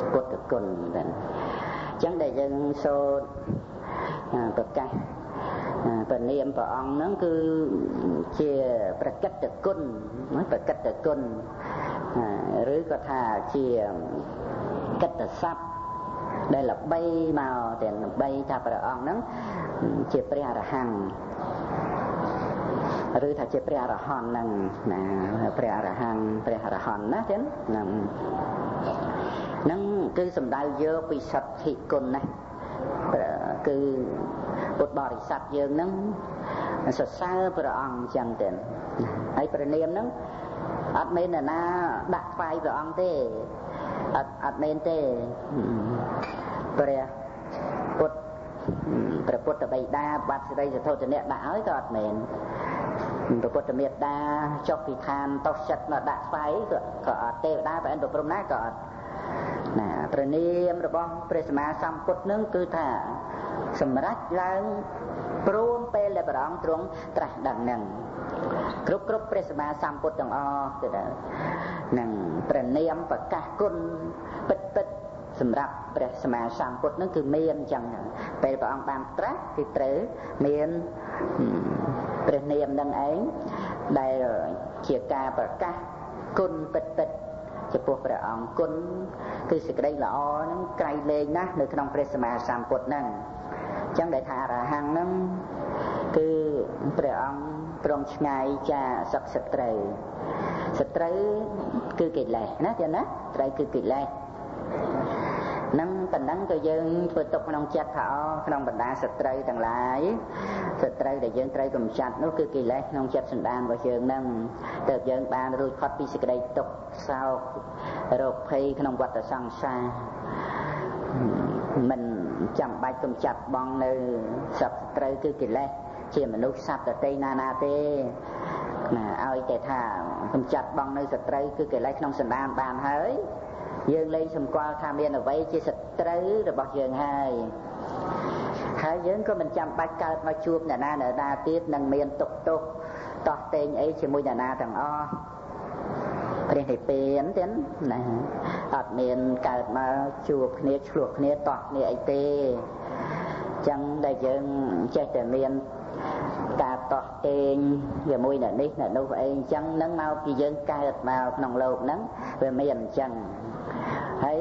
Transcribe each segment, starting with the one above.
ពុទ្ធគុណអញ្ចឹងដែលយើងសូត្រប្រកាសព្រះនាមព្រះអង្គហ្នឹងគឺជាប្រកិត្តគុណប្រកិត្តគុណឬក៏ថាជាកិត្តស័ព្ទដែលល្បីមកតែល្បីថាព្រះអង្គហ្នឹងជាព្រះអរហន្តឬថាជាព្រះអរហន្តហ្នឹងណាព្រះអរហន្តព្រះអរហន្តណាចឹងហ្នឹងគឺសំដៅយកពីសទ្ធិគុណណាគឺពុទ្ធបរិស័ទយើងហ្នឹងសរសើរព្រះអង្គចឹងទៅហើយព្រះនាមហ្នឹងអត់មានអ្នកណាដាក់ថ្វាយព្រះអង្គទេអត់មែនទេព្រះពុទ្ធបិតាបាត់សិរីសទ្ធោទនៈដាក់ឲ្យក៏អត់មែនព្រះពុទ្ធមេត្តាចុះពីឋានតោសចិត្តមកដាក់ថ្វាយក៏អត់ទេវតាប្រអិនប្រព្រំណាក៏អត់ណាព្រះនាមរបស់ព្រះសម្មាសម្ពុទ្ធនឹងគឺថាសម្រេចឡើងព្រមពេលដែលព្រះអង្គទ្រង់ត្រាស់ដឹងនឹងគ្រប់ព្រះសម្មាសម្ពុទ្ធទាំងអស់ទៅដល់នឹងព្រះនាមប្រកាសគុណពិតសម្រាប់ព្រះសម្មាសម្ពុទ្ធនឹងគឺមានអញ្ចឹងពេលព្រះអង្គបានត្រាស់គឺត្រូវមានព្រះនាមនឹងឯងដែលជាការប្រកាសគុណពិតចំពោះព្រះអង្គគុណគឺសេចក្តីល្អហ្នឹងក្រៃលែងណាស់នៅក្នុងព្រះសម្មាសម្ពុទ្ធហ្នឹងអញ្ចឹងដែលថាអរហង្គហ្នឹងគឺព្រះអង្គទ្រង់ឆ្ងាយចាសក្តិសត្រូវគឺកិលេសណាចឹងណាត្រូវគឺកិលេសនឹងប៉ុណ្ណឹងក៏យើងធ្វើទុកក្នុងចិត្តថាក្នុងបណ្ដាសត្រូវទាំងឡាយសត្រូវដែលយើងត្រូវកម្ចាត់នោះគឺកិលេសក្នុងចិត្តសន្តានរបស់យើងនឹងទើបយើងបានរួចផុតពីសេចក្តីទុក្ខសោករោគភ័យក្នុងវដ្តសង្សារមិនចាំបាច់កម្ចាត់បងនៅសត្រូវគឺកិលេសជាមនុស្សសត្វដទៃណាទេណាឲ្យតែថាកម្ចាត់បងនៅសត្រូវគឺកិលេសក្នុងសន្តានបានហើយយើងលែងសម្គាល់ថាមានអ្វីជាសត្រូវរបស់យើងហើយយើងក៏មិនចាំបាច់កើតមកជួបអ្នកណាទៀតនឹងមានទុកទោសតោះតេងអីជាមួយអ្នកណាទាំងអស់ព្រះនិព្វានទៀតណាអត់មានកើតមកជួបគ្នាឆ្លោះគ្នាតោះគ្នាអីទេអញ្ចឹងដែលយើងចេះតែមានការតោះតេងជាមួយអ្នកនេះអ្នកនោះអីអញ្ចឹងនឹងមកពីយើងកើតមកក្នុងโลกហ្នឹងវាមានអញ្ចឹងហើយ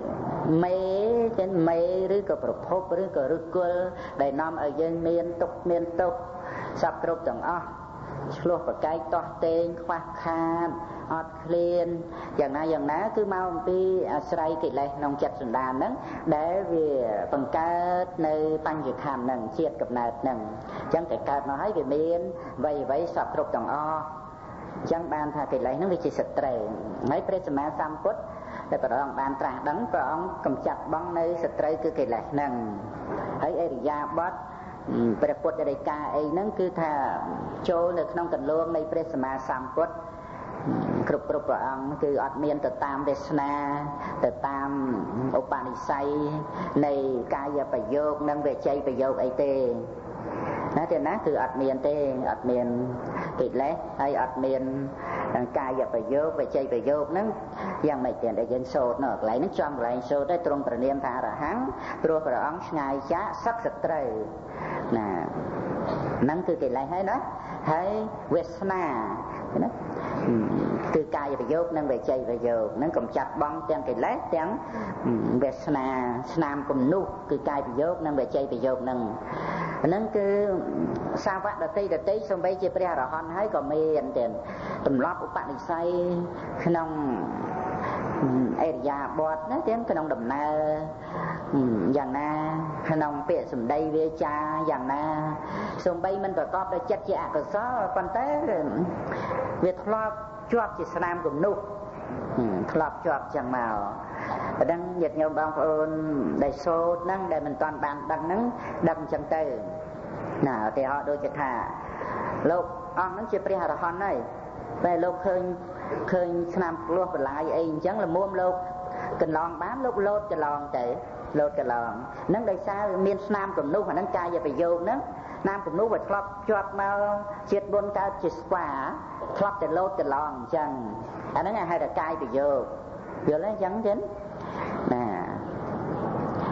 មេឬក៏ប្រភពឬក៏ឫសគល់ដែលនាំឲ្យយើងមានទុកមានទុកសពគ្រប់ទាំងអស់ឆ្លោះប្រកែកតោះតេងខ្វះខាតអត់ឃ្លានយ៉ាងណាគឺមកអំពីអាស្រ័យកិលេសក្នុងចិត្តសន្តានហ្នឹងដែលវាបង្កើតនៅបញ្ញខណ្ឌហ្នឹងជាតិកំណើតហ្នឹងអញ្ចឹងតែកើតមកហើយវាមានអ្វីសពគ្រប់ទាំងអស់អញ្ចឹងបានថាកិលេសហ្នឹងវាជាសត្រូវហើយព្រះសម្មាសម្ពុទ្ធដែលព្រះអង្គបានត្រាស់ដឹងព្រះអង្គកម្ចាត់បងនៅសត្រូវគឺកិលេសហ្នឹងហើយអរិយាបថព្រះពុទ្ធដីកាអីហ្នឹងគឺថាចូលនៅក្នុងកន្លងនៃព្រះសម្មាសម្ពុទ្ធគ្រប់ព្រះអង្គគឺអត់មានទៅតាមទេសនាទៅតាមឧបនិស្ស័យនៃកាយប្រយោគនិងវិច័យប្រយោគអីទេណាទេណាគឺអត់មានទេអត់មានកិលេសហើយអត់មានកាយប្រយោគវិច័យប្រយោគហ្នឹងយ៉ាងម៉េចទៀតដែលយើងសូត្រនៅកន្លែងហ្នឹងចំកន្លែងសូត្រតែទ្រង់ព្រះនាមថាអរហង្គព្រោះព្រះអង្គឆ្ងាយចាកសឹកសត្រូវណាហ្នឹងគឺកិលេសហើយណាហើយវាសនាណាគឺកាយប្រយោគនិងវិច័យប្រយោគហ្នឹងកំចាត់បងទាំងកិលេសទាំងវាសនាស្នាមគំនុះគឺកាយប្រយោគនិងវិច័យប្រយោគហ្នឹងគឺសាវកដតីសំបីជាព្រះអរហន្តហើយក៏មានទៀតទម្លាប់ឧបនិស្ស័យក្នុងអរិយាបថណាទាំងក្នុងដំណើរយ៉ាងណាក្នុងពាក្យសម្ដីវាចាយ៉ាងណាសំបីមិនប្រកបដោយចិត្តជាអកុសលប៉ុន្តែវាធ្លាប់ជាប់ជាស្នាមគំនុះធ្លាប់ជាប់ចឹងមកប៉ុណ្ណឹងញាតិញោមបងប្អូនដែលសូត្រហ្នឹងដែលមិនទាន់បានដឹងហ្នឹងដឹងចឹងទៅណាឧទាហរណ៍ដូចជាថាលោកអង្គហ្នឹងជាព្រះអរហន្តហើយតែលោកឃើញស្នាមផ្លោះបន្លាយអីអញ្ចឹងល្មមលោកកន្លងបានលោកលោតកន្លងទៅលោតកន្លងហ្នឹងដោយសារមានស្នាមគំនុះអាហ្នឹងកាយប្រយោគហ្នឹងស្នាមគំនុះវាធ្លាប់ជាប់មកជាតិបុណ្យកើតជាស្វាធ្លាប់តែលោតកន្លងអញ្ចឹងអាហ្នឹងហៅថាកាយប្រយោគយល់ទេអញ្ចឹងទេណា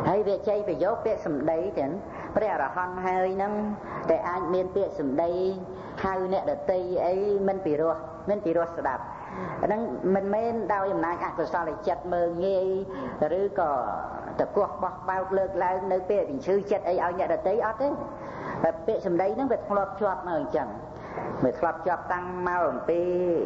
ហើយវាចៃប្រយោគពាក្យសម្ដីទាំងព្រះអរហន្តហើយហ្នឹងតែអាចមានពាក្យសម្ដីហៅអ្នកដតីអីមិនពិរោះស្ដាប់ហ្នឹងមិនមែនដោយអំណាចអកុសលចិត្តមើងងាយឬក៏តកោះបោះបោកលើកឡើងនៅពេលវិញ្ឈឺចិត្តអីឲ្យអ្នកដតីអត់ទេតែពាក្យសម្ដីហ្នឹងវាធ្លាប់ជាប់មកអញ្ចឹងវាធ្លាប់ជាប់តាំងមកអំពី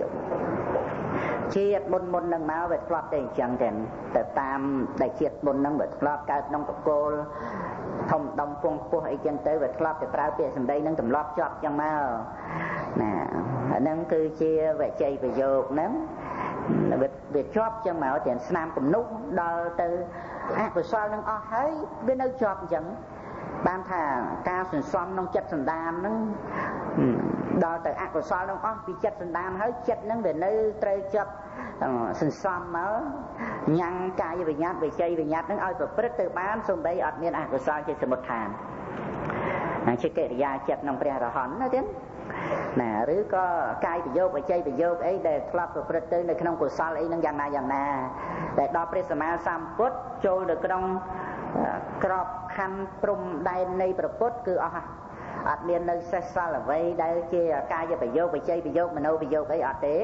ជាតិមុនហ្នឹងមកវាធ្លាប់តែអញ្ចឹងតែតាមដែលជាតិមុនហ្នឹងវាធ្លាប់កើតក្នុងបកគោលធំដុំពងខ្ពស់អីចឹងទៅវាធ្លាប់តែប្រើពាក្យសម្ដីហ្នឹងទម្លាប់ជាប់ចឹងមកណាអាហ្នឹងគឺជាវជ័យប្រយោគហ្នឹងវាជាប់ចឹងមកទាំងស្នាមគំនុះដល់ទៅអកុសលនឹងអស់ហើយវានៅជាប់អញ្ចឹងបានថាការសន្សំក្នុងចិត្តសន្តានហ្នឹងដល់ទៅអកុសលនឹងអស់ពីចិត្តសន្តានហើយចិត្តហ្នឹងវានៅត្រូវចាប់សន្សំមកញ៉ាំងកាយវិញ្ញាណវិជ័យវិញ្ញាណហ្នឹងឲ្យប្រព្រឹត្តទៅបានសូម្បីអត់មានអកុសលជាសមុទ្ឋានជាកិរិយាចិត្តក្នុងព្រះអរហន្តណាទៀតណាឬក៏កាយប្រយោគវិជ័យប្រយោគអីដែលធ្លាប់ប្រព្រឹត្តទៅនៅក្នុងកុសលអីហ្នឹងយ៉ាងណាតែដល់ព្រះសម្មាសម្ពុទ្ធចូលទៅក្នុងក្របខណ្ឌព្រំដែននៃព្រះពុទ្ធគឺអស់អត់មាននៅសេសសល់អ្វីដែលជាកាយប្រយោគវិជ័យប្រយោគមโนប្រយោគអីអត់ទេ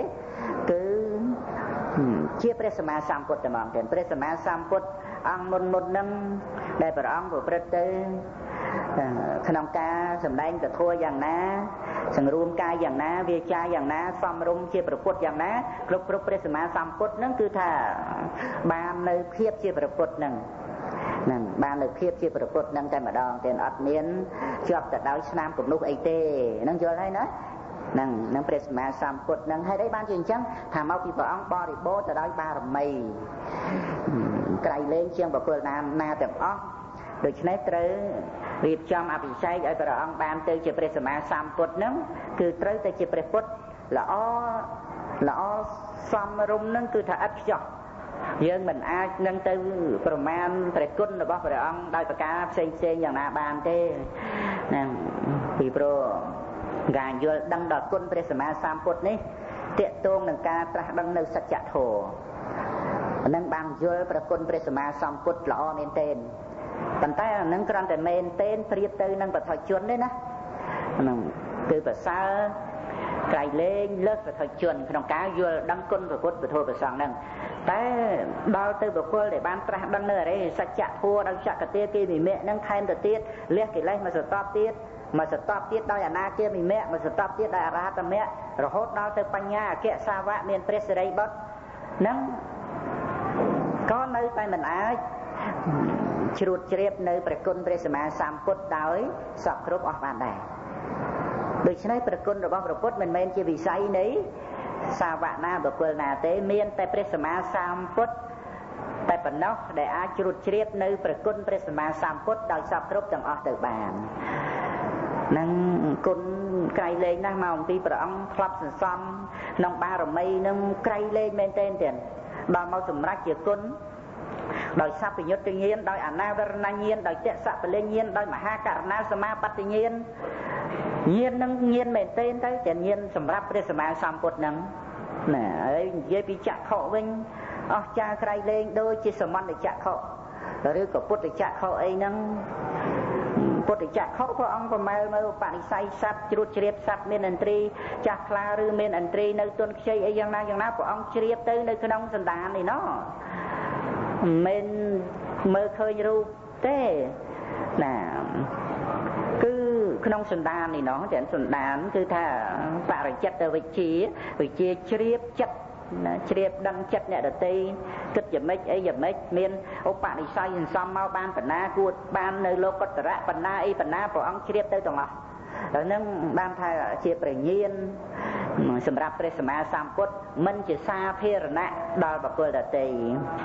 គឺជាព្រះសម្មាសម្ពុទ្ធតែហ្មងទៀតព្រះសម្មាសម្ពុទ្ធអង្គមុនហ្នឹងដែលព្រះអង្គប្រព្រឹត្តទៅក្នុងការសម្ដែងពធយ៉ាងណាសង្រួមកាយយ៉ាងណាវាចាយ៉ាងណាសំរុំជាប្រពុតយ៉ាងណាគ្រប់ព្រះសម្មាសម្ពុទ្ធហ្នឹងគឺថាបាននៅភាពជាប្រពុតហ្នឹងបាននៅភាពជាប្រពុតហ្នឹងតែម្ដងទៀតអត់មានជាប់ទៅដោយស្នាមគំនុះអីទេហ្នឹងយល់ហើយណានឹងព្រះសម្មាសម្ពុទ្ធហ្នឹងហើយđâyបានជាអញ្ចឹងថាមកពីព្រះអង្គបរិបូរទៅដោយបារមីក្រៃលែងជាងបុគ្គលណាទាំងអស់ដូច្នេះត្រូវរៀបចំអភិសេកឲ្យព្រះអង្គបានទៅជាព្រះសម្មាសម្ពុទ្ធហ្នឹងគឺត្រូវតែជាព្រះពុទ្ធល្អសមរម្យហ្នឹងគឺថាឥតខ្ចោះយើងមិនអាចនឹងទៅប្រមាណព្រះគុណរបស់ព្រះអង្គដោយប្រការផ្សេងយ៉ាងណាបានទេហ្នឹងពីព្រោះការយល់ដឹងដល់គុណព្រះសម្មាសម្ពុទ្ធនេះតាក់ទងនឹងការត្រាស់ដឹងនៅសច្ចធម៌ហ្នឹងបានយល់ប្រគុណព្រះសម្មាសម្ពុទ្ធល្អមែនទែនប៉ុន្តែអានឹងគ្រាន់តែមែនទែនប្រៀបទៅនឹងបឋមជនទេណាហ្នឹងគឺប្រសើរក្រៃលែងលើសបឋមជនក្នុងការយល់ដឹងគុណព្រះពុទ្ធពធព្រះសង្ឃហ្នឹងតែដល់ទៅបុគ្គលដែលបានត្រាស់ដឹងនៅអរិយសច្ចធម៌ដល់ចក្រទាគិវិមៈហ្នឹងខែមទៅទៀតលះកិលេសមកសតបទៀតដោយអនាគាមិមៈមកសតបទៀតដោយអរហតមៈរហូតដល់ទៅបញ្ញាអគ្គសាវកមានព្រះសិរីបុត្រហ្នឹងក៏នៅតែមិនអាចជ្រួតជ្រាបនៅព្រះគុណព្រះសម្មាសម្ពុទ្ធដោយសពគ្រប់អស់បានដែរដូច្នេះព្រះគុណរបស់ព្រះពុទ្ធមិនមែនជាវិស័យនៃសាវកណាបុគ្គលណាទេមានតែព្រះសម្មាសម្ពុទ្ធតែប៉ុណ្ណោះដែលអាចជ្រួតជ្រាបនៅព្រះគុណព្រះសម្មាសម្ពុទ្ធដោយសពគ្រប់ទាំងអស់ទៅបាននឹងគុណក្រៃលែងណាស់មកអំពីព្រះអង្គធ្លាប់សន្សំក្នុងបារមីនឹងក្រៃលែងមែនទែនទៀតដល់មកសម្រេចជាគុណដោយសព្វយុត្តញាណដោយអនាវរណញាណដោយតសពលញាណដោយមហាករណាសមាបត្តិញាណញាណនឹងញាណមែនទែនទៅតែញាណសម្រាប់ព្រះសម្មាសម្ពុទ្ធហ្នឹងណាហើយនិយាយពីចក្ខុវិញអស់ចាក្រៃលែងដូចជាសមន្តចក្ខុឬក៏ពុទ្ធចក្ខុអីហ្នឹងពុទ្ធចក្ខុព្រះអង្គប្រមែលមើលបនិស័យសត្វជ្រួតជ្រាបសត្វមានឥន្ទ្រីចាស់ខ្លាឬមានឥន្ទ្រីនៅទុនខ្ចីអីយ៉ាងណាព្រះអង្គជ្រាបទៅនៅក្នុងសន្តាននេះណោះមិនមើលឃើញរូបទេណាគឺក្នុងសន្តាននេះណោះតែសន្តានគឺថាបរិចិត្តវិជាជ្រាបចិត្តជ្រាបដឹងចិត្តអ្នកដទៃគិតយ៉ាងម៉េចអីយ៉ាងម៉េចមានឧបនិស្ស័យសន្សំមកបានបណ្ណាគួរបាននៅលោកុត្តរៈបណ្ណាអីបណ្ណាព្រះអង្គជ្រាបទៅទាំងអស់ដល់ហ្នឹងបានថាជាព្រះញាណសម្រាប់ព្រះសម្មាសម្ពុទ្ធមិនជាសាធារណៈដល់បុគ្គលដទៃ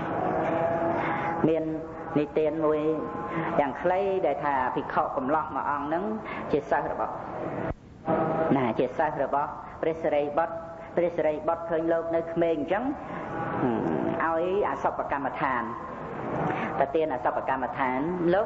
មាននិទានមួយយ៉ាងខ្លីដែលថាភិក្ខុកំឡោះមួយអង្គហ្នឹងជាសិស្សរបស់ជាសិស្សរបស់ព្រះសិរីបុត្រឃើញលោកនៅក្មេងអញ្ចឹងឲ្យអសពកម្មដ្ឋានតែទានអសពកម្មដ្ឋានលោក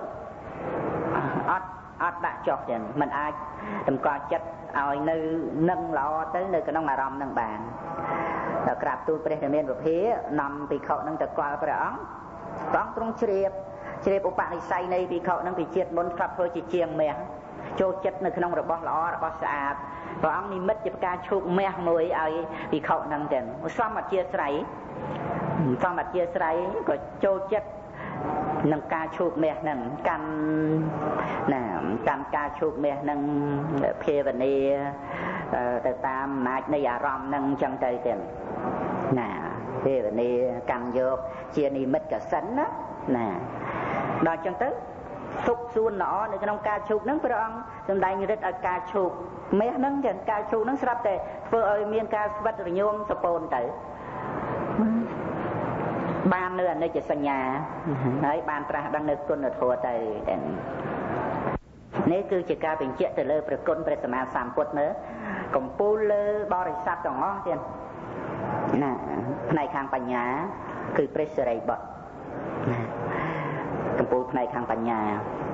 អត់ដាក់ចុះចឹងមិនអាចតម្កល់ចិត្តឲ្យនៅនឹងល្អទៅនៅក្នុងអារម្មណ៍នឹងបានដល់ក្រាបទូលព្រះរាមាភិភានាំភិក្ខុនឹងទៅគាល់ព្រះអង្គទ្រង់ជ្រាបជ្រាបឧបនិស្ស័យនៃភិក្ខុនឹងពីជាតិមុនស្លាប់ធ្វើជាជាងមាសចូលចិត្តនៅក្នុងរបស់ល្អរបស់ស្អាតព្រះអង្គនិមិត្តជាផ្កាឈូកមាសមួយឲ្យភិក្ខុនឹងទាំងសមអធិស្ឋ័យក៏ចូលចិត្តនឹងការឈូកមាសនឹងកាន់ការឈូកមាសនឹងភាវនាទៅតាមអំណាចនៃអារម្មណ៍នឹងអញ្ចឹងទៅទាំងភាវនាកាន់យកជានិមិត្តកសិនណាដល់អញ្ចឹងទៅសុខសួនល្អនៅក្នុងការឈូកហ្នឹងព្រះអង្គសម្ដែងរិទ្ធឲ្យការឈូកមាសហ្នឹងទាំងការឈូកហ្នឹងស្រាប់តែធ្វើឲ្យមានការស្វិតរញោមសពូនទៅបាននៅអនិច្ចសញ្ញាហើយបានត្រាស់ដឹងនៅគុណធម៌ទៅនេះគឺជាការបញ្ជាក់ទៅលើព្រះគុណព្រះសម្មាសម្ពុទ្ធមើលកំពូលលើបរិស័ទទាំងអស់ទៀតផ្នែកខាងបញ្ញាគឺព្រះសិរីបុត្រកំពូលផ្នែកខាងបញ្ញា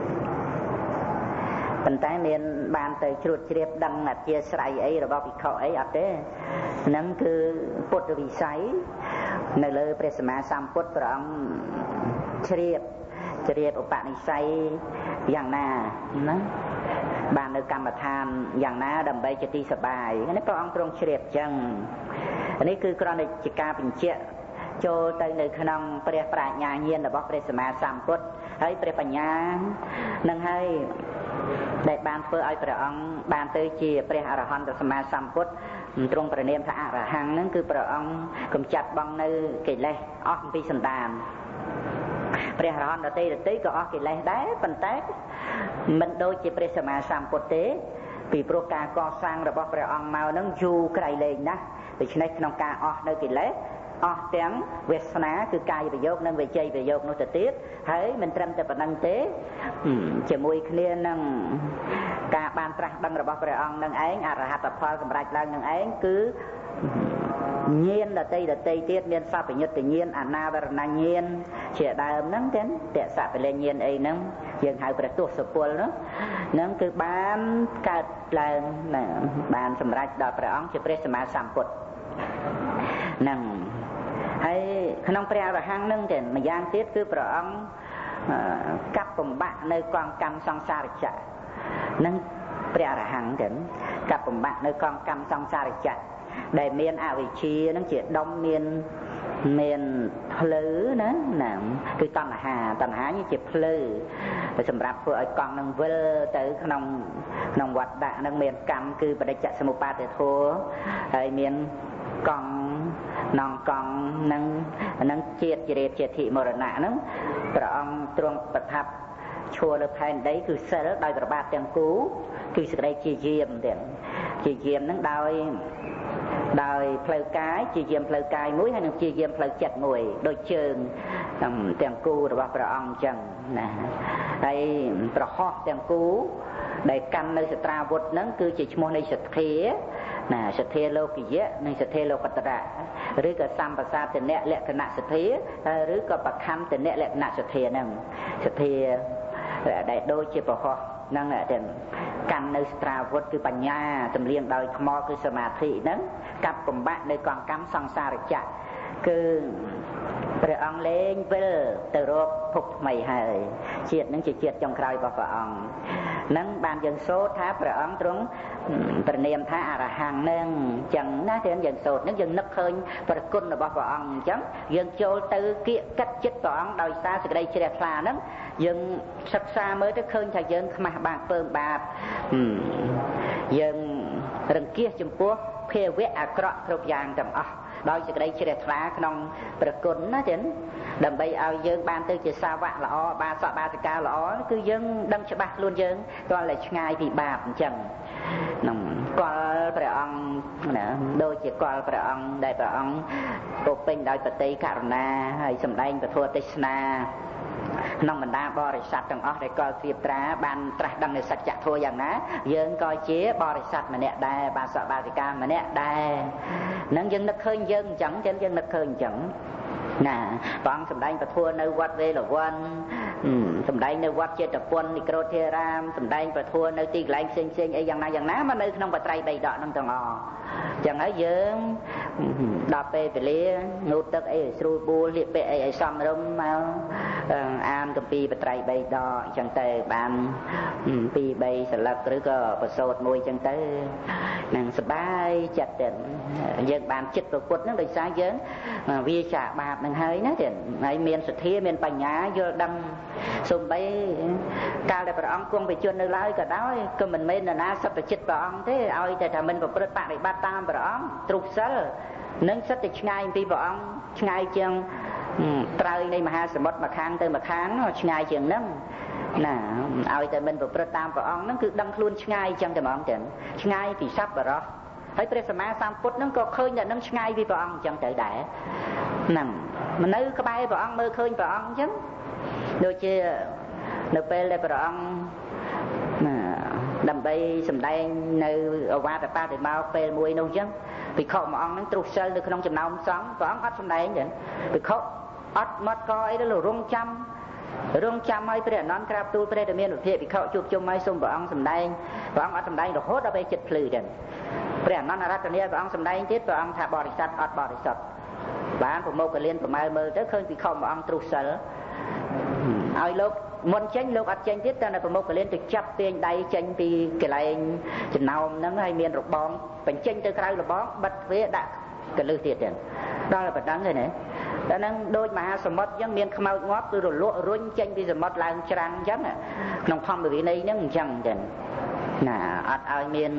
ប៉ុន្តែមានបានទៅជ្រួតជ្រាបដឹងអធិស្ស្រ័យអីរបស់ភិក្ខុអីអត់ទេហ្នឹងគឺពុទ្ធវិស័យនៅលើព្រះសម្មាសម្ពុទ្ធព្រះអង្គជ្រាបឧបនិស្ស័យយ៉ាងណាបាននៅកម្មដ្ឋានយ៉ាងណាដើម្បីជាទីសប្បាយនេះព្រះអង្គទ្រង់ជ្រាបចឹងនេះគឺគ្រាន់តែជាការបញ្ជាក់ចូលទៅនៅក្នុងព្រះប្រាជ្ញាញាណរបស់ព្រះសម្មាសម្ពុទ្ធហើយព្រះបញ្ញានឹងហើយដែលបានធ្វើឲ្យព្រះអង្គបានទៅជាព្រះអរហន្តសម្មាសម្ពុទ្ធទ្រង់ប្រណិនាមថាអរហង្គហ្នឹងគឺព្រះអង្គកំចាត់បងនៅកិលេសអស់ពីសន្តានព្រះអរហន្តដទៃក៏អស់កិលេសដែរប៉ុន្តែមិនដូចជាព្រះសម្មាសម្ពុទ្ធទេពីព្រោះការកសាងរបស់ព្រះអង្គមកហ្នឹងយូរក្រៃលែងណាស់ដូច្នេះក្នុងការអស់នៅកិលេសអស់ទាំងវាសនាគឺកាយប្រយោគនិងវិជ័យប្រយោគនោះទៅទៀតហើយមិនត្រឹមតែប៉ុណ្្នឹងទេជាមួយគ្នានឹងការបានត្រាស់ដឹងរបស់ព្រះអង្គនឹងឯងអរហត្តផលសម្រាប់ឡើងនឹងឯងគឺញាណដតីទៀតមានសពញ្ញុត្តញាណអនាវរណញាណជាដើមហ្នឹងទាំងតសពលញាណអីហ្នឹងយើងហៅព្រះទស្សពលហ្នឹងគឺបានកើតឡើងបានសម្រេចដល់ព្រះអង្គជាព្រះសម្មាសម្ពុទ្ធហ្នឹងហើយក្នុងព្រះអរហង្គហ្នឹងតែម្យ៉ាងទៀតគឺព្រះអង្គកាប់បំបាក់នៅកងកម្មសង្សារចក្រនឹងព្រះអរហង្គទាំងកាប់បំបាក់នៅកងកម្មសង្សារចក្រដែលមានអវិជ្ជានឹងជាដុំមានភ្លឺណាគឺតណ្ហានេះជាភ្លឺសម្រាប់ធ្វើឲ្យកង់នឹងវិលទៅក្នុងវត្តដាក់នឹងមានកម្មគឺបដិច្ចសមុបាទធម៌ហើយមានកង់នងកង់នឹងជាតិជ្រាបជាធិមរណៈហ្នឹងព្រះអង្គទ្រង់ប្រថាប់ឈួរលើផែនដីគឺសិលដោយប្របាទទាំងគូគឺសេចក្តីជាយាមទាំងជាយាមហ្នឹងដោយផ្លូវកាយជាយាមផ្លូវកាយមួយហើយនឹងជាយាមផ្លូវចិត្តមួយដូចជើងទាំងគូរបស់ព្រះអង្គអញ្ចឹងណាហើយប្រហោះទាំងគូដែលកាន់នៅសត្រាវុធហ្នឹងគឺជាឈ្មោះនៃសទ្ធាណាសទ្ធាលោកយៈនិងសទ្ធាលោកតរៈឬក៏សម្បសាទនៈលក្ខណៈសទ្ធាឬក៏បខੰទនៈលក្ខណៈសទ្ធាហ្នឹងសទ្ធាដែលដូចជាប្រហោះហ្នឹងតែកាន់នៅស្ត្រាវុធគឺបញ្ញាទម្លៀងដោយថ្មគឺសមាធិហ្នឹងកាប់បំបាក់នៅកងកម្មសង្សារចក្រគឺព្រះអង្គលែងវិលទៅរកភពថ្មីហើយជាតិហ្នឹងជាជាតិចុងក្រោយរបស់ព្រះអង្គហ្នឹងបានយើងសូត្រថាព្រះអង្គទ្រង់ប្រណិនាមថាអរហង្គហ្នឹងអញ្ចឹងណាតែយើងសូត្រហ្នឹងយើងនឹកឃើញព្រះគុណរបស់ព្រះអង្គអញ្ចឹងយើងចូលទៅគៀកកាត់ចិត្តព្រះអង្គដោយសារសេចក្តីជ្រះថ្លាហ្នឹងយើងសិក្សាមើលទៅឃើញថាយើងខ្មាស់បាបពើបាបយើងរង្គៀសចំពោះភាវៈអាក្រក់គ្រប់យ៉ាងទាំងអស់ដោយសេចក្តីជ្រះថ្លាក្នុងព្រះគុណណាចឹងដើម្បីឲ្យយើងបានទៅជាសាវកល្អបាសកបាសិកាល្អគឺយើងដឹងច្បាស់ខ្លួនយើងទាល់តែឆ្ងាយពីបាបអញ្ចឹងក្នុងកលព្រះអង្គណាដូចជាកលព្រះអង្គដែលព្រះអង្គពោពេញដោយបតីករុណាហើយសម្ដែងពធទេសនាក្នុងបណ្ដាបរិស័ទទាំងអស់ដែលកលត្រៀបត្រាបានត្រាស់ដឹងនៅសច្ចធម៌យ៉ាងណាយើងក៏ជាបរិស័ទម្នាក់ដែរបាសកបាសិកាម្នាក់ដែរនឹងយើងនឹកឃើញយើងអញ្ចឹងចឹងយើងនឹកឃើញអញ្ចឹងណាព្រះអង្គសម្ដែងពធនៅវត្តវេលវ័នសម្ដែងនៅវត្តចេតពុននិក្រូធារាមសម្ដែងពធនៅទីកន្លែងផ្សេងអីយ៉ាងណាមកនៅក្នុងបត្រៃបីដកហ្នឹងទាំងអស់ចឹងហើយយើងដល់ពេលវេលាងូតទឹកអីស្រួលបួលលៀបពាក់អីឲ្យសមរម្យមកអានកម្ពីបត្រៃ3ដកអញ្ចឹងទៅបាន2 3សន្លឹកឬក៏ប្រសូតមួយអញ្ចឹងទៅនឹងសប្បាយចិត្តទៀតយើងបានចិត្តប្រពុតហ្នឹងដោយសារយើងវាចាបាបនឹងហើយណាទៀតហើយមានសទ្ធាមានបញ្ញាយល់ដឹងសូម្បីកាលដែលព្រះអង្គគង់បជននៅឡើយក៏ដោយក៏មិនមែននរណាសុទ្ធតែចិត្តព្រះអង្គទេឲ្យតែថាមិនប្រព្រឹត្តបរិបត្តិតាមព្រះអង្គទ្រុសិលនឹងសិតតែឆ្ងាយពីព្រះអង្គឆ្ងាយជាងត្រើយនៃមហាសមុទ្រមកខាងទៅមកខាងឆ្ងាយជាងហ្នឹងណាឲ្យតែមិនប្រព្រឹត្តតាមព្រះអង្គហ្នឹងគឺដឹងខ្លួនឆ្ងាយចឹងតែហ្មងទាំងឆ្ងាយពីសប្បុរសហើយព្រះសម្មាសម្ពុទ្ធហ្នឹងក៏ឃើញតែនឹងឆ្ងាយពីព្រះអង្គចឹងទៅដែរហ្នឹងមិននៅក្បែរព្រះអង្គមើលឃើញព្រះអង្គចឹងដូចជានៅពេលដែលព្រះអង្គដើម្បីសម្ដែងនៅអវាទបតិមកពេលមួយនោះចឹងភិក្ខុមួយអង្គហ្នឹងទ្រុសិលនៅក្នុងចំណោមសង្ឃព្រះអង្គអត់សម្ដែងទេភិក្ខុអត់មកកអីទៅរងចាំឲ្យព្រះអនន្តក្រាបទូលព្រះតមានវិភាកភិក្ខុជួបជុំឲ្យសូមព្រះអង្គសម្ដែងព្រះអង្គអត់សម្ដែងរហូតដល់ពេលចិត្តភ្លឺទៅព្រះអនន្តអារាធនាព្រះអង្គសម្ដែងទៀតព្រះអង្គថាបរិស័ទអត់បរិសុទ្ធបានប្រមោកលៀនប្រមើលមើលទៅឃើញភិក្ខុមួយអង្គទ្រុសិលឲ្យលោកមុនចេញលោកអត់ចេញទៀតតែនៅប្រមុខកលៀនទៅចាប់ទាញដៃចេញពីកន្លែងចំណោមហ្នឹងហើយមានរបងបញ្ចេញទៅក្រៅរបងបិទទ្វារដាក់កលឹះទៀតទៀតដល់តែប៉ុណ្្នឹងទេណាតែហ្នឹងដូចមហាសមុទ្រអញ្ចឹងមានខ្មោចងាប់គឺរលក់រុញចេញពីសមុទ្រឡើងច្រាំងអញ្ចឹងក្នុងធម្មវិន័យហ្នឹងអញ្ចឹងទេណាអត់ឲ្យមាន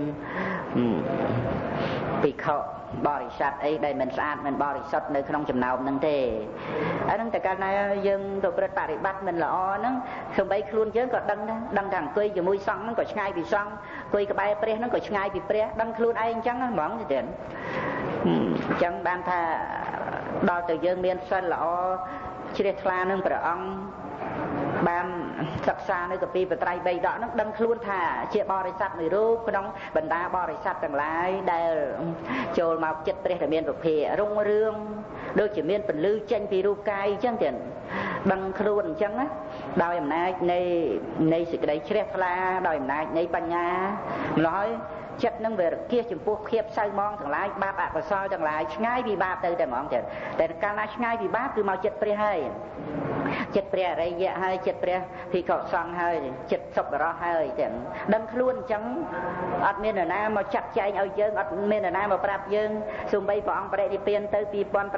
ភិក្ខុបរិស័ទអីដែលមិនស្អាតមិនបរិសុទ្ធនៅក្នុងចំណោមហ្នឹងទេអាហ្នឹងតែកាលណាយើងទៅប្រព្រឹត្តបរិបត្តិមិនល្អហ្នឹងសូម្បីខ្លួនយើងក៏ដឹងថាអង្គុយជាមួយសង្ឃហ្នឹងក៏ឆ្ងាយពីសង្ឃអង្គុយក្បែរព្រះហ្នឹងក៏ឆ្ងាយពីព្រះដឹងខ្លួនឯងអញ្ចឹងហ្មងទេអញ្ចឹងបានថាដល់ទៅយើងមានសិលល្អជ្រះថ្លានឹងព្រះអង្គបានសិក្សានៅកម្ពីបត្រៃ3ដកហ្នឹងដឹងខ្លួនថាជាបរិស័ទមួយរូបក្នុងបណ្ដាបរិស័ទទាំងឡាយដែលចូលមកចិត្តព្រះដែលមានពុភារុងរឿងដូចជាមានពន្លឺចេញពីរូបកាយអញ្ចឹងទៀតដឹងខ្លួនអញ្ចឹងណាដោយអំណាចនៃសេចក្តីជ្រះថ្លាដោយអំណាចនៃបញ្ញាម្ល៉េះចិត្តនឹងវារគាសចំពោះភាពសៅមងទាំងឡាយបាបអកុសលទាំងឡាយឆ្ងាយពីបាបទៅតែហ្មងទៀតតែកាលណាឆ្ងាយពីបាបគឺមកចិត្តព្រះហើយចិត្តព្រះអរិយៈហើយចិត្តព្រះភិក្ខុសង្ឃហើយចិត្តសប្បុរសហើយទាំងដឹងខ្លួនអញ្ចឹងអត់មាននរណាមកចាត់ចែងឲ្យយើងអត់មាននរណាមកប្រាប់យើងសូម្បីព្រះអង្គបរិនិព្វានទៅ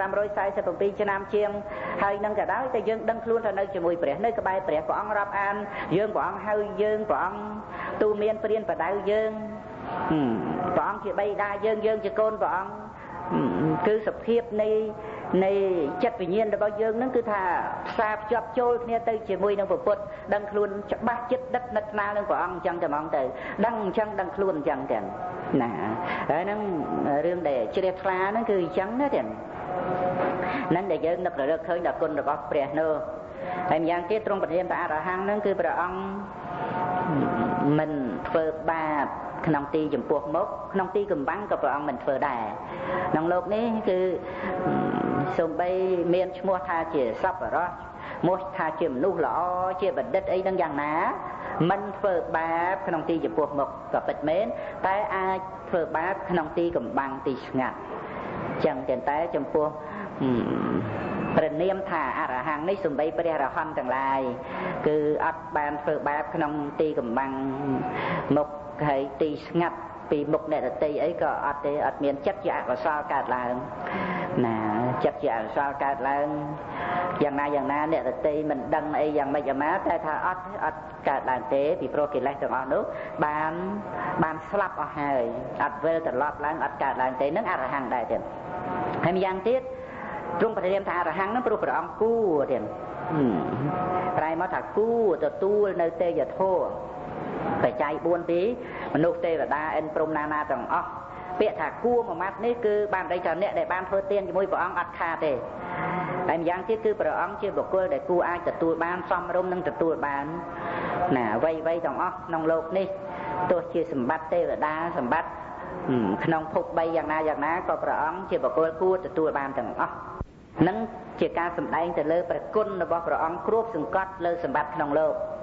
2547ឆ្នាំជាងហើយនឹងក៏ដោយតែយើងដឹងខ្លួនថានៅជាមួយព្រះនៅក្បែរព្រះព្រះអង្គរាប់អានយើងព្រះអង្គហៅយើងព្រះអង្គទូមានព្រានបដៅយើងព្រះអង្គជាបិតាយើងជាកូនព្រះអង្គគឺសភាពនៃចិត្តវិញ្ញាណរបស់យើងនឹងគឺថាផ្សារភ្ជាប់ចូលគ្នាទៅជាមួយនឹងពុទ្ធដឹងខ្លួនច្បាស់ចិត្តដិតនិតស្នាលនឹងព្រះអង្គអញ្ចឹងតែហ្មងទៅដឹងអញ្ចឹងដឹងខ្លួនអញ្ចឹងទាំងណាហើយហ្នឹងរឿងដែលជ្រះថ្លាហ្នឹងគឺអញ្ចឹងណាទាំងហ្នឹងដែលយើងនឹករលឹកឃើញដល់គុណរបស់ព្រះនោះហើយម្យ៉ាងទៀតទ្រង់ប្រទានថាអរហង្គហ្នឹងគឺព្រះអង្គមិនធ្វើបាបក្នុងទីចំពោះមុខក្នុងទីកំបាំងក៏ព្រះអង្គមិនធ្វើដែរក្នុងលោកនេះគឺសូម្បីមានឈ្មោះថាជាសប្បុរសឈ្មោះថាជាមនុស្សល្អជាបណ្ឌិតអីហ្នឹងយ៉ាងណាមិនធ្វើបាបក្នុងទីចំពោះមុខក៏ពិតមែនតែអាចធ្វើបាបក្នុងទីកំបាំងទីស្ងាត់ចឹងតែចំពោះព្រះនាមថាអរហង្គនេះសំបីព្រះរហន្តទាំងឡាយគឺអត់បានធ្វើបាបក្នុងទីកំបាំងមុខហើយទីស្ងាត់ពីមុខអ្នកដទៃអីក៏អត់ទេអត់មានចិត្តជាអកុសលកើតឡើងណាចិត្តជាអកុសលកើតឡើងយ៉ាងណាអ្នកដទៃមិនដឹងអីយ៉ាងម៉េចអាម៉ាតែថាអត់កើតឡើងទេពីព្រោះកិលេសទាំងអស់នោះបានស្លាប់អស់ហើយអត់វិលត្រឡប់ឡើងអត់កើតឡើងទេនឹងអរហង្គដែរទៀតហើយម្យ៉ាងទៀតទ្រង់ប្រទានថាអរហង្គហ្នឹងព្រោះព្រះអង្គគួរទៀតប្រែមកថាគួរទទួលនៅទេយធម៌បច្ច័យ4ពីមនុស្សទេវតាអិនព្រំណាទាំងអស់ពាក្យថាគួរមួយម៉ាត់នេះគឺបានន័យថាអ្នកដែលបានធ្វើទានជាមួយព្រះអង្គអត់ខាតទេហើយម្យ៉ាងទៀតគឺព្រះអង្គជាបុគ្គលដែលគួរអាចទទួលបានសមរម្យនិងទទួលបានណាអ្វីទាំងអស់ក្នុងโลกនេះទោះជាសម្បត្តិទេវតាសម្បត្តិក្នុងភព3យ៉ាងណាក៏ព្រះអង្គជាបុគ្គលគួរទទួលបានទាំងអស់នឹងជាការសម្ដែងទៅលើព្រះគុណរបស់ព្រះអង្គគ្រប់សង្កត់លើសម្បត្តិក្នុងโลก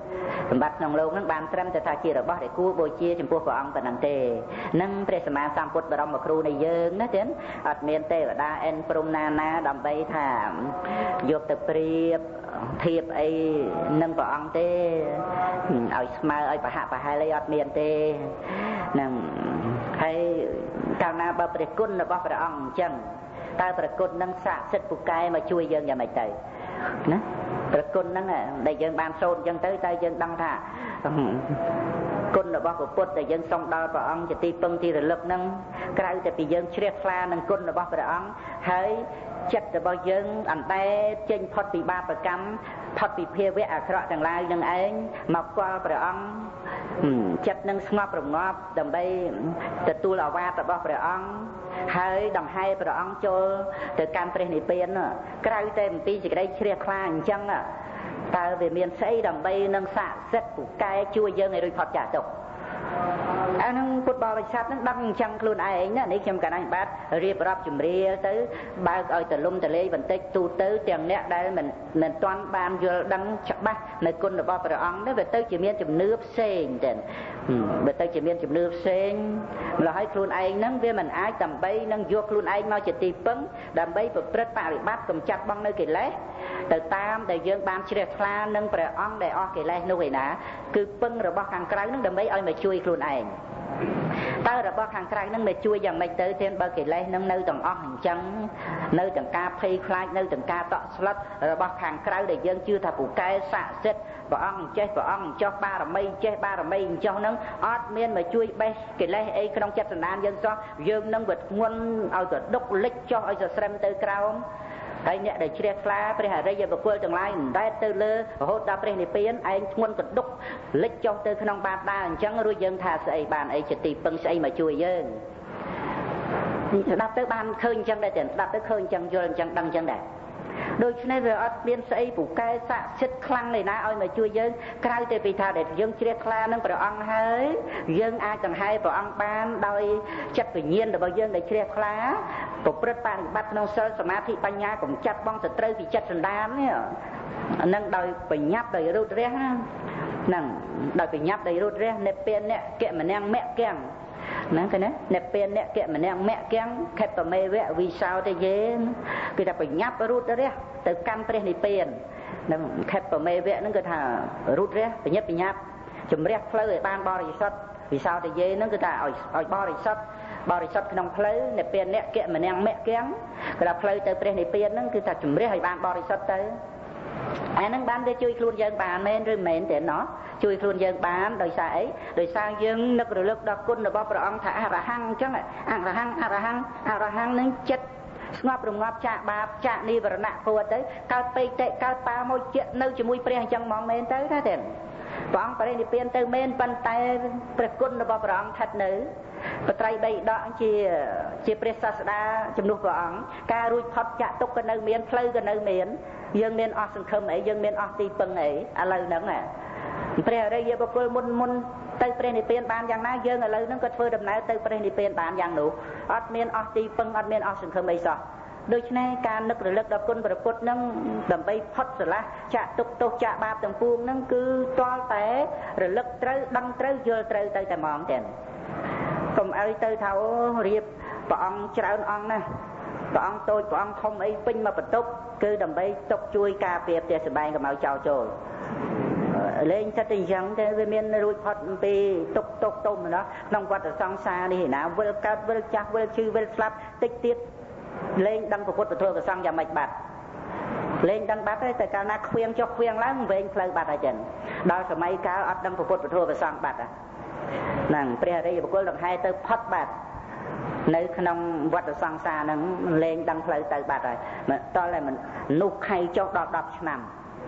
សម្បត្តិក្នុងលោកហ្នឹងបានត្រឹមតែថាជារបស់ដែលគួរបូជាចំពោះព្រះអង្គប៉ុណ្ណឹងទេនឹងព្រះសម្មាសម្ពុទ្ធបរមគ្រូនៃយើងណាទៀតអត់មានទេវតាអិនព្រំណាដើម្បីថាយកទៅប្រៀបធៀបអីនឹងព្រះអង្គទេឲ្យស្មើឲ្យប្រហាក់ប្រហែលអីអត់មានទេនឹងហើយកាលណាបើព្រះគុណរបស់ព្រះអង្គអញ្ចឹងតើព្រះគុណនឹងស័ក្តិសិទ្ធិពូកែមកជួយយើងយ៉ាងម៉េចទៅណាព្រះគុណហ្នឹងដែលយើងបានសូត្រអញ្ចឹងទៅតែយើងដឹងថាគុណរបស់ព្រះពុទ្ធដែលយើងសុំដល់ព្រះអង្គជាទីពឹងទីរលឹកហ្នឹងក្រៅតែពីយើងជ្រះថ្លានឹងគុណរបស់ព្រះអង្គហើយចិត្តរបស់យើងអណ្ដែតចេញផុតពីបាបកម្មផុតពីភាវៈអាក្រក់ទាំងឡាយនឹងឯងមកស្គាល់ព្រះអង្គចិត្តនឹងស្ងប់រងាប់ដើម្បីទទួលអាវាតរបស់ព្រះអង្គហើយដង្ហែព្រះអង្គចូលទៅកាន់ព្រះនិព្វានក្រៅតែអំពីសេចក្តីជ្រះថ្លាអញ្ចឹងតើវាមានស្អីដើម្បីនឹងស័ក្តិសិទ្ធិពូកែជួយយើងឲ្យរួចផុតចាកទុក្ខអានឹងពុទ្ធបរិស័ទនឹងដឹងអញ្ចឹងខ្លួនឯងណានេះខ្ញុំកណ្ដាលបាទរៀបរាប់ជំរាបទៅបើកឲ្យទលំទលេបន្តិចទូទៅទាំងអ្នកដែលមិនទាន់បានយល់ដឹងច្បាស់នៅគុណរបស់ព្រះអង្គនេះវាទៅជាមានជំនឿផ្សេងទៅបើទៅជាមានជំនឿផ្សេងម្ល៉េះឲ្យខ្លួនឯងហ្នឹងវាមិនអាចដើម្បីនឹងយកខ្លួនឯងមកជាទីពឹងដើម្បីប្រព្រឹត្តបរិបត្តិកំចាត់បងនៅកិលេសទៅតាមដែលយើងបានជ្រះថ្លានឹងព្រះអង្គដែលអស់កិលេសនោះឯណាគឺពឹងរបស់ខាងក្រៅនឹងដើម្បីឲ្យមកជួយខ្លួនឯងតើរបស់ខាងក្រៅនឹងមកជួយយ៉ាងម៉េចទៅទៀតបើកិលេសនឹងនៅទាំងអស់អញ្ចឹងនៅទាំងការភ័យខ្លាចនៅទាំងការតក់ស្លុតរបស់ខាងក្រៅដែលយើងជឿថាពូកែស័ក្តិសិទ្ធិព្រះអង្គចេះព្រះអង្គចោះបារមីចេះបារមីអញ្ចឹងហ្នឹងអត់មានមកជួយបេះកិលេសអីក្នុងចិត្តសន្តានយើងសោះយើងនឹងវាធ្ងន់ឲ្យទៅដុកលិចចោះឲ្យសស្រឹមទៅក្រោមហើយអ្នកដែលជ្រះថ្លាព្រះអរិយបុគ្គលទាំងឡាយមិនដែលទៅលើរហូតដល់ព្រះនិព្វានឯងធ្ងន់កដុកលិចចុះទៅក្នុងបាតដាអញ្ចឹងរួចយើងថាស្អីបានអីជាទីពឹងស្អីមកជួយយើងស្ដាប់ទៅបានឃើញអញ្ចឹងដែរតែស្ដាប់ទៅឃើញអញ្ចឹងយល់អញ្ចឹងដឹងអញ្ចឹងដែរដូច្នេះវាអត់មានស្អីពូកែស័ក្តិសិទ្ធិខ្លាំងណាស់ណាឲ្យមកជួយយើងក្រៅតែពីថាដែលយើងជ្រះថ្លានឹងព្រះអង្គហើយយើងអាចដង្ហែព្រះអង្គបានដោយចិត្តវិញ្ញាណរបស់យើងដែលជ្រះថ្លាប្រព្រឹត្តបរិបត្តិក្នុងសិលសមាធិបញ្ញាកំចាត់បងសត្រូវពីចិត្តសន្តាននេះនឹងដោយបញ្ញាប់ដោយរូតរះហ្នឹងដោយបញ្ញាប់ដោយរូតរះនិព្វានអ្នកកមនាងមគ្គំហ្នឹងគេណានិព្វានអ្នកកមនាងមគ្គំខេបមេវៈវិសោទយេគឺថាបញ្ញាប់រូតរះទៅកាន់ព្រះនិព្វានហ្នឹងខេបមេវៈហ្នឹងគឺថារូតរះបញ្ញាប់ជំរះផ្លូវឲ្យបានបរិសុទ្ធវិសោទយេហ្នឹងគឺថាឲ្យបរិសុទ្ធក្នុងផ្លូវនិព្វានអ្នកកមនាងមគ្គំគឺថាផ្លូវទៅព្រះនិព្វានហ្នឹងគឺថាជំរះឲ្យបានបរិសុទ្ធទៅអាហ្នឹងបានវាជួយខ្លួនយើងបានមែនឬមិនមែនទេណោះជួយខ្លួនយើងបានដោយសារអីដោយសារយើងនឹករលឹកដល់គុណរបស់ព្រះអង្គថាអរហង្គអញ្ចឹងអរហង្គនឹងចិត្តស្ងប់រងាប់ចាកបាបចាកនិវរណៈពួតទៅកើតពេកតិកើតបាមួយជានៅជាមួយព្រះអញ្ចឹងហ្មងមែនទៅថាទេព្រះអង្គបរិនិព្វានទៅមែនប៉ុន្តែព្រះគុណរបស់ព្រះអង្គស្ថិតនៅបត្រៃបីដកជាព្រះសាស្តាជំនួសព្រះអង្គការរួចផុតចាកទុកក៏នៅមានផ្លូវក៏នៅមានយើងមានអស់សង្ឃឹមអីយើងមានអស់ទីពឹងអីឥឡូវហ្នឹងព្រះអរិយបុគ្គលមុនទៅព្រះនិព្វានបានយ៉ាងណាយើងឥឡូវហ្នឹងក៏ធ្វើដំណើរទៅព្រះនិព្វានបានយ៉ាងនោះអត់មានអស់ទីពឹងអត់មានអស់សង្ឃឹមអីសោះដូច្នេះការនឹករលឹកដល់គុណព្រះពុទ្ធហ្នឹងដើម្បីផុតស្រឡះចាក់ទុកទោសចាក់បាបទាំងពួងហ្នឹងគឺទាល់តែរលឹកត្រូវដឹងត្រូវយល់ត្រូវទៅតែហ្មងទេកុំឲ្យទៅថាអូរៀបព្រះអង្គច្រើនអង្គណាស់ព្រះអង្គតូចព្រះអង្គធំអីពេញមកបន្ទប់គឺដើម្បីទុកជួយការពារផ្ទះសម្បែងកុំឲ្យចោលចូលលេងចិត្តតែអញ្ចឹងទេវាមានរួចផុតពីទុកទុំណាក្នុងវដ្តសង្សារនេះណាវិលកើតវិលចាស់វិលឈឺវិលស្លាប់តិចទៀតលេងដឹងពុទ្ធពធប្រសង្ឃយ៉ាងម៉េចបាត់លេងដឹងបាត់ហើយតែកាលណាខ្វៀងចុះខ្វៀងឡើងវែងផ្លូវបាត់ហើយចឹងដល់សម័យកាលអត់ដឹងពុទ្ធពធប្រសង្ឃបាត់ហ្នឹងព្រះអរិយបុគ្គលដង្ហែទៅផុតបាត់នៅក្នុងវដ្តសង្សារហ្នឹងលេងដឹងផ្លូវទៅបាត់ហើយតលតែនោះខៃចុះដល់10ឆ្នាំ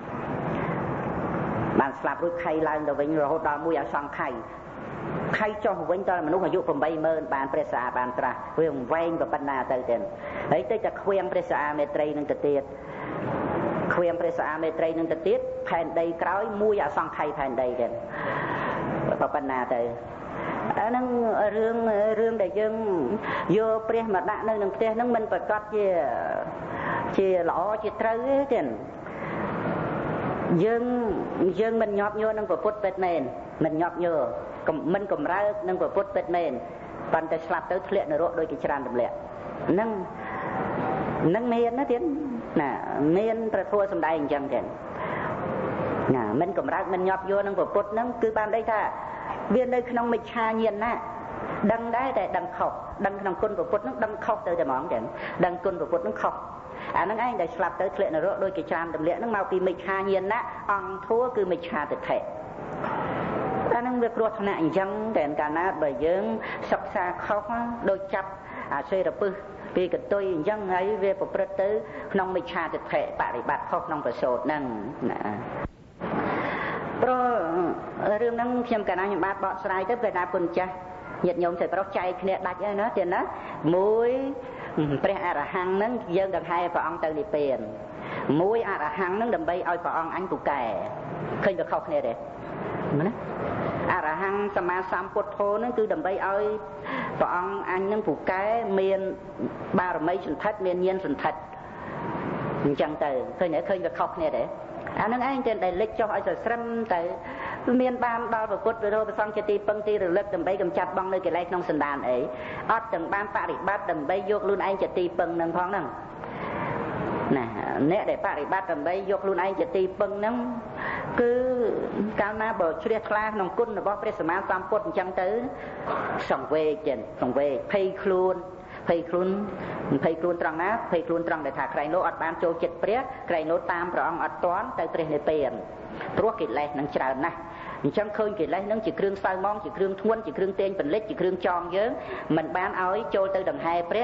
បានស្លាប់រួចខៃឡើងទៅវិញរហូតដល់មួយអសង្ខៃខៃចុះវិញតើមនុស្សអាយុ 80000 បានព្រះសាបានត្រាស់វាវែងប៉ុណ្ណាទៅទៀតហើយទៅតែខ្វៀងព្រះសាមេត្រីនឹងទៅទៀតខ្វៀងព្រះសាមេត្រីនឹងទៅទៀតផែនដីក្រោយមួយអសង្ខៃផែនដីទៀតប៉ុណ្ណាទៅអាហ្នឹងរឿងដែលយើងយកព្រះមកដាក់នៅក្នុងផ្ទះហ្នឹងមិនប្រកាសជាល្អជាត្រូវទេយើងមិនញាប់ញ័រនឹងពុទ្ធពេតមែនមិនញាប់ញ័រមិនកំរើកនឹងពុទ្ធពេតមែនប៉ុន្តែស្លាប់ទៅធ្លាក់នរកដោយគេច្រើនទម្លាក់នឹងមានណាទៀតណាមានប្រធัวសំដែងអញ្ចឹងទៀតណាមិនកំរើកមិនញាប់ញ័រនឹងពុទ្ធហ្នឹងគឺបានន័យថាវានៅក្នុងមិច្ឆាញាណណាដឹងដែរតែដឹងខុសដឹងក្នុងគុណពុទ្ធហ្នឹងដឹងខុសទៅតែហ្មងចឹងដឹងគុណពុទ្ធហ្នឹងខុសអាហ្នឹងឯងដែលស្លាប់ទៅធ្លាក់នរកដោយគេច្រើនទម្លាក់ហ្នឹងមកពីមិច្ឆាញាណណាអង្គធัวគឺមិច្ឆាទិដ្ឋិអាហ្នឹងវាគ្រោះថ្នាក់អញ្ចឹងតែកាលណាបើយើងសិក្សាខុសដូចចាប់អាសេរពឹសពីកតុយអញ្ចឹងហើយវាប្រព្រឹត្តទៅក្នុងមិច្ឆាទិដ្ឋិបរិបត្តិខុសក្នុងប្រសូតហ្នឹងណាព្រោះរឿងហ្នឹងខ្ញុំកាលណាខ្ញុំបានបកស្រាយទៅពេលណាពុនចាស់ញាតិញោមស្រីប្រុសចែកគ្នាដាច់ហើយណាទៀតណាមួយព្រះអរហង្គហ្នឹងយើងដង្ហែព្រះអង្គទៅនិព្វានមួយអរហង្គហ្នឹងដើម្បីឲ្យព្រះអង្គអញពូកែឃើញវាខុសគ្នាទេណាអរហង្គសម្មាសម្ពុទ្ធោហ្នឹងគឺដើម្បីឲ្យព្រះអង្គអញហ្នឹងពូកែមានបារមីសន្ធិដ្ឋមានញាណសន្ធិដ្ឋអញ្ចឹងទៅឃើញវាខុសគ្នាទេអានឹងឯងតែដែលលិចចុះឲ្យទៅស្រឹមទៅមានបានដល់ប្រពុតវិរោប្រសង្ឃជាទីពឹងទីរលឹកដើម្បីកម្ចាត់បងនៅកិលេសក្នុងសន្តានអីអត់ទាំងបានបរិបត្តិដើម្បីយកខ្លួនឯងជាទីពឹងនឹងផងហ្នឹងណាអ្នកដែលបរិបត្តិដើម្បីយកខ្លួនឯងជាទីពឹងហ្នឹងគឺកាលណាបើជ្រះថ្លាក្នុងគុណរបស់ព្រះសម្មាសម្ពុទ្ធអញ្ចឹងទៅសង្វេគចឹងសង្វេគភ័យខ្លួនត្រង់ណាភ័យខ្លួនត្រង់ដែលថាក្រែងនោះអត់បានចូលចិត្តព្រះក្រែងនោះតាមព្រះអង្គអត់ទាន់ទៅព្រះនិព្វានព្រោះកិលេសនឹងច្រើនណាស់អញ្ចឹងឃើញកិលេសនឹងជាគ្រឿងសៅម៉ងជាគ្រឿងធ្ងន់ជាគ្រឿងទាញបន្លិចជាគ្រឿងចងយើងមិនបានឲ្យចូលទៅដង្ហែព្រះ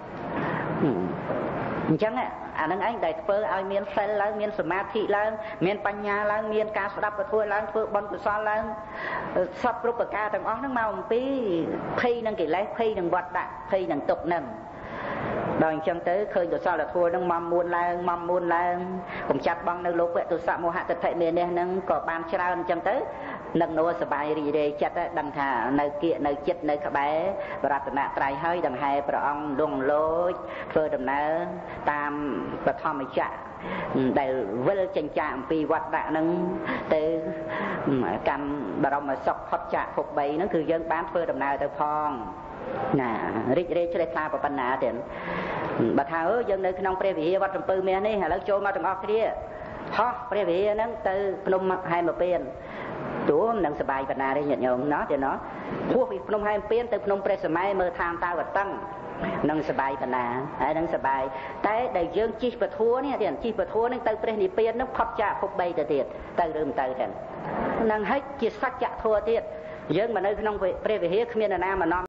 អញ្ចឹងអានឹងឯងដែលធ្វើឲ្យមានសិលឡើងមានសមាធិឡើងមានបញ្ញាឡើងមានការស្ដាប់ពធឡើងធ្វើបុណ្យកុសលឡើងសពគ្រប់ប្រការទាំងអស់ហ្នឹងមកអំពីភ័យនឹងកិលេសភ័យនឹងវត្តដាក់ភ័យនឹងទុក្ខហ្នឹងដល់អញ្ចឹងទៅឃើញកុសលធម៌ហ្នឹងមកមួនឡើងកំចាត់បងនៅលោកវៈទុសៈមោហៈទិដ្ឋិមេនេះហ្នឹងក៏បានច្រើនអញ្ចឹងទៅនឹងនោះសบายរីករាយចិត្តដឹងថានៅគៀកនៅចិត្តនៅក្បែរបរតនត្រ័យហើយដង្ហែព្រះអង្គលងលោចធ្វើដំណើរតាមបឋមចក្រដែលវិលចិញ្ចាអំពីវត្តដាក់ហ្នឹងទៅកម្មបរមសុខផុតចាកភព3ហ្នឹងគឺយើងបានធ្វើដំណើរទៅផងណារីករាយជ្រះថ្លាប៉ុណ្ណាទៀតបើថាយើងនៅក្នុងព្រះវិហារវត្តសំពៅមាសនេះឥឡូវចូលមកទាំងអស់គ្នាហោះព្រះវិហារហ្នឹងទៅភ្នំហែមពៀនទួមនឹងសបាយបណ្ណាទេញាតិញោមណោះទេណោះហួសពីភ្នំហែមពៀនទៅភ្នំព្រះសម័យមើលឋានតាវតឹងនឹងសបាយបណ្ណាហើយនឹងសបាយតែដែលយើងជិះពធัวនេះទៀតជិះពធัวនឹងទៅព្រះនិព្វាននឹងផុតចាកភព3ទៅទៀតទៅឬមិនទៅទេនឹងហិចជាសច្ចធัวទៀតយើងមកនៅក្នុងព្រះវិហារគ្មាននរណាមកនាំ